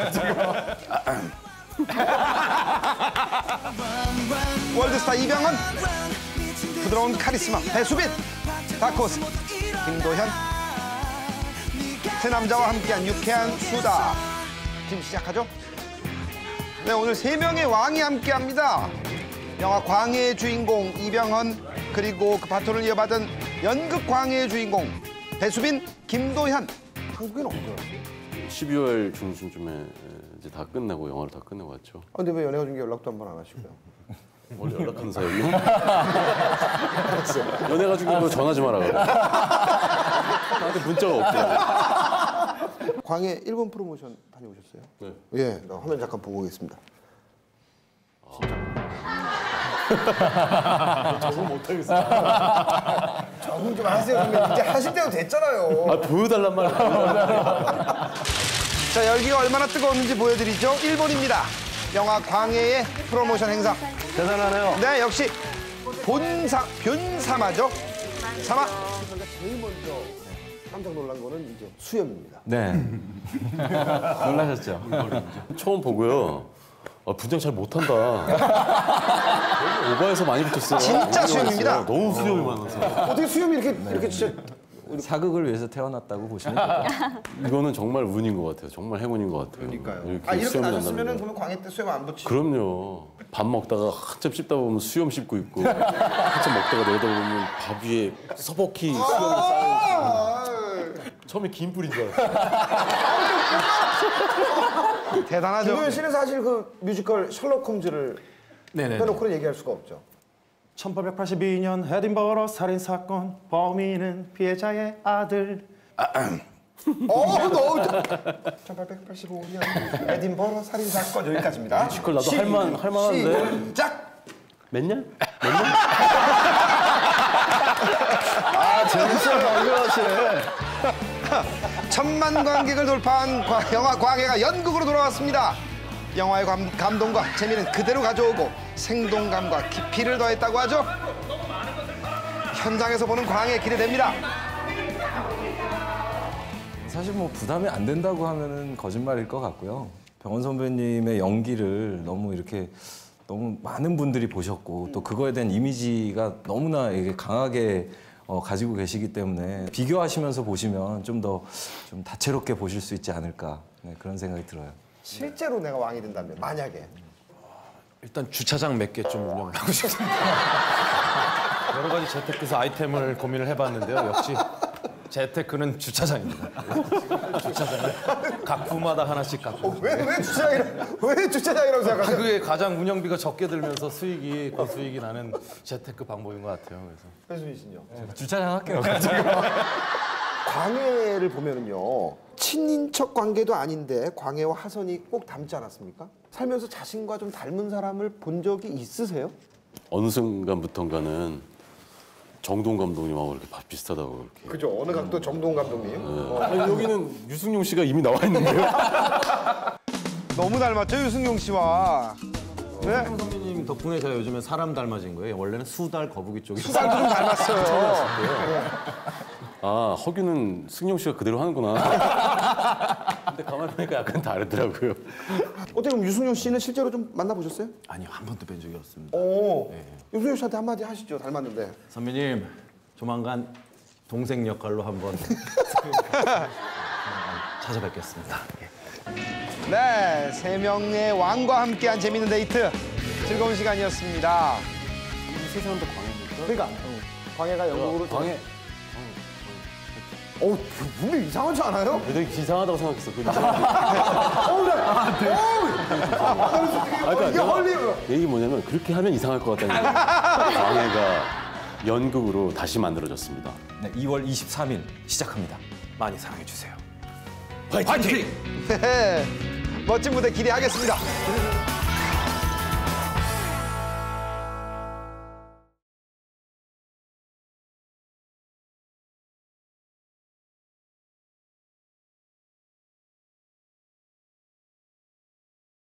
지금. 월드스타 이병헌, 부드러운 카리스마 배수빈, 다크호스 김도현, 세 남자와 함께한 유쾌한 수다. 지금 시작하죠? 네, 오늘 세 명의 왕이 함께합니다. 영화 광해의 주인공 이병헌, 그리고 그 바톤을 이어받은 연극 광해의 주인공 배수빈, 김도현. 한국에는 언제요? 12월 중순쯤에 이제 다 끝내고 영화를 다 끝내고 왔죠. 근데 왜 연예가 중계 연락도 한 번 안 하시고요? 원래 연락하는 사이요? 연예가 중계 전화 좀 하라 그래. 나한테 문자가 없더라고. 광해 일본 프로모션 다녀오셨어요? 네. 예, 화면 잠깐 보고 오겠습니다. 적응 못하겠어. 적응 좀 하세요. 그러면 이제 하실 때도 됐잖아요. 아, 보여달란 말이야. 자, 열기가 얼마나 뜨거웠는지 보여드리죠. 일본입니다. 영화 광해의 프로모션 행사. 대단하네요. 네, 역시 변사마죠. 사마. 제일 먼저 깜짝 놀란 거는 이제 수염입니다. 네. 놀라셨죠? 처음 보고요. 아, 분장 잘 못한다. 오버해서 많이 붙었어요. 진짜 수염입니다. 너무 수염이 많아서. 어떻게 수염이 이렇게 진짜. 사극을 위해서 태어났다고 보시면 돼요. 이거는 정말 운인 것 같아요. 정말 행운인 것 같아요. 그러니까요. 이렇게 이렇게 수염이 나셨으면은 난다는 거. 그러면 광해 때 수염 안 붙이죠? 그럼요. 밥 먹다가 한참 씹다 보면 수염 씹고 있고 한참 먹다가 내려다보면 밥 위에 서벅히 수염이 쌓여있고 처음에 긴 뿔인 줄 알았어요. 대단하죠. 김도현 씨는 사실 그 뮤지컬 셜록 홈즈를 빼놓고는 얘기할 수가 없죠. 1882년 에딘버러 살인사건 범인은 피해자의 아들. 너 1885년 에딘버러 살인사건 여기까지입니다. 뮤지컬 나도 할만한데. 시작! 몇 년? 재밌어요. 이거하시네. 천만 관객을 돌파한 영화 광해가 연극으로 돌아왔습니다. 영화의 감동과 재미는 그대로 가져오고 생동감과 깊이를 더했다고 하죠. 현장에서 보는 광해 기대됩니다. 사실 뭐 부담이 안 된다고 하면은 거짓말일 것 같고요. 병원 선배님의 연기를 너무 많은 분들이 보셨고 또 그거에 대한 이미지가 너무나 이게 강하게 가지고 계시기 때문에 비교하시면서 보시면 좀 더 좀 다채롭게 보실 수 있지 않을까, 네, 그런 생각이 들어요. 실제로 내가 왕이 된다면 만약에 일단 주차장 몇 개 좀 운영을 하고 싶습니다. 여러 가지 재테크에서 아이템을 고민을 해봤는데요. 역시 재테크는 주차장입니다. 주차장을 각 부마다 하나씩 갖고. 왜 주차장이라고 생각하세요? 그게 가장 운영비가 적게 들면서 수익이 고수익이 나는 재테크 방법인 것 같아요. 그래서 배수빈 씨는요? 주차장 할게요. 광해를 보면은요, 친인척 관계도 아닌데 광해와 하선이 꼭 닮지 않았습니까? 살면서 자신과 좀 닮은 사람을 본 적이 있으세요? 어느 순간부턴가는 정동 감독님하고 이렇게 비슷하다고 이렇게. 그죠. 어느 각도 정동 감독님. 아니, 여기는 유승용 씨가 이미 나와 있는데요. 너무 닮았죠, 유승용 씨와. 네. 선배님 덕분에 제가 요즘에 사람 닮아진 거예요. 원래는 수달 거북이 쪽이. 수달도 좀 닮았어요. 아, 허균은 승용 씨가 그대로 하는구나. 근데 가만히 보니까 약간 다르더라고요. 어떻게 그럼 유승용 씨는 실제로 좀 만나보셨어요? 아니요, 한 번도 뵌 적이 없습니다. 오. 유승용 씨한테 한마디 하시죠. 닮았는데. 선배님, 조만간 동생 역할로 한번 찾아뵙겠습니다. 네, 세 명의 왕과 함께한 재밌는 데이트. 즐거운 시간이었습니다. 세상도 광해니까. 그러니까 광해가 영국으로 광해. 분명히 이상하지 않아요? 되게 이상하다고 생각했어. 그 이게 헐리. 얘기 뭐냐면 그렇게 하면 이상할 것 같다는 거예요. 광해가 연극으로 다시 만들어졌습니다. 네, 2월 23일 시작합니다. 많이 사랑해주세요. 네, 멋진 무대 기대하겠습니다.